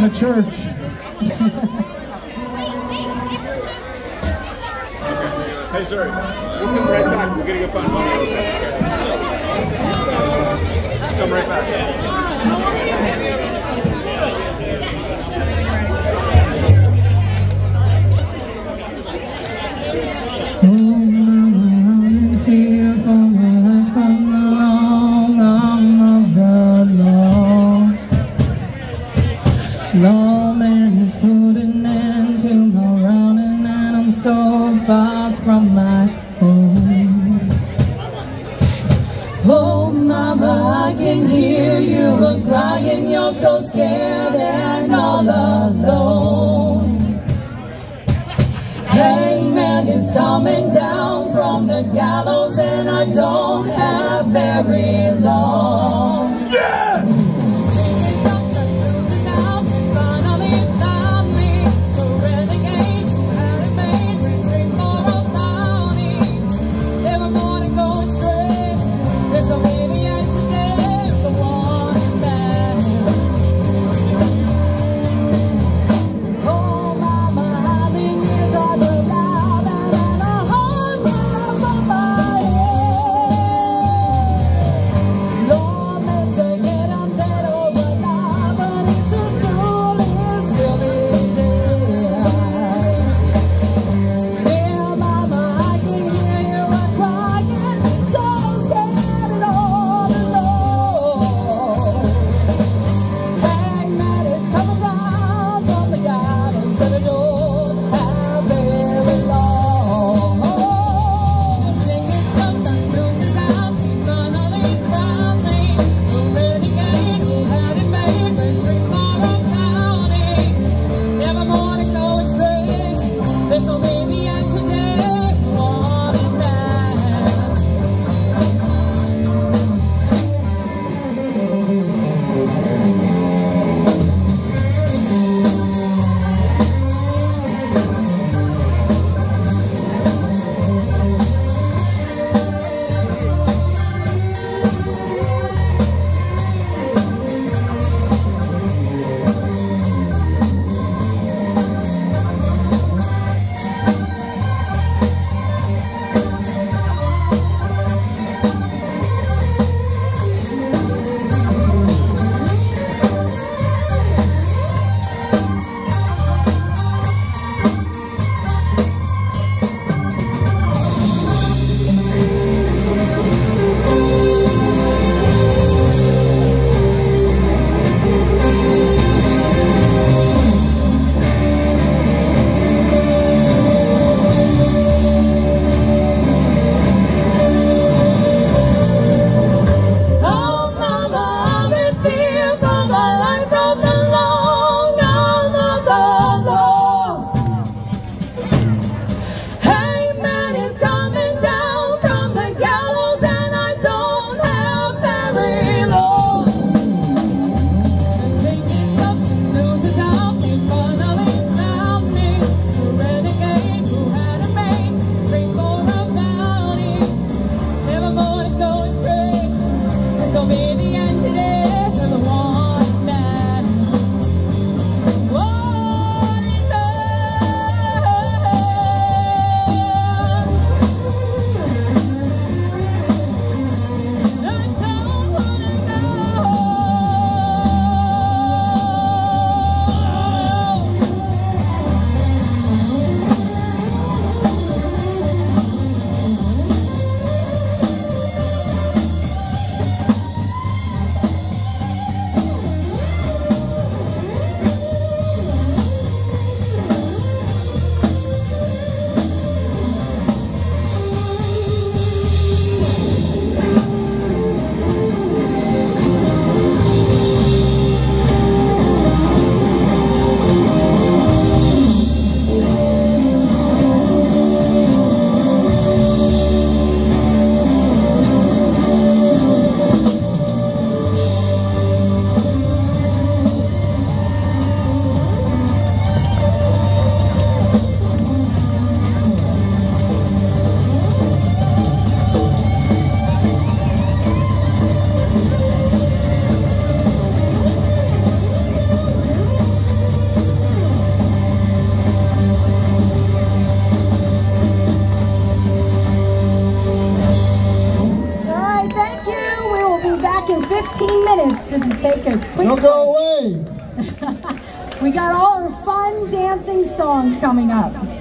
a church. Hey, sorry. We'll come right back. We're gonna go find one. Come right back. Lawman has put an end to my running, and I'm so far from my home. Oh mama, I can hear you crying, you're so scared and all alone. Hangman is coming down from the gallows, and I don't have very long. Yeah! taking 15 minutes to take a quick Don't go away. We got all our fun dancing songs coming up.